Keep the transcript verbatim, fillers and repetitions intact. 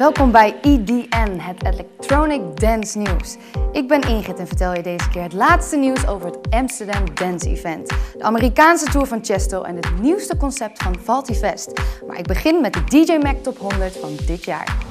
Welkom bij E D N, het Electronic Dance Nieuws. Ik ben Ingrid en vertel je deze keer het laatste nieuws over het Amsterdam Dance Event, de Amerikaanse tour van Tiesto en het nieuwste concept van Valty Fest. Maar ik begin met de D J Mag Top honderd van dit jaar.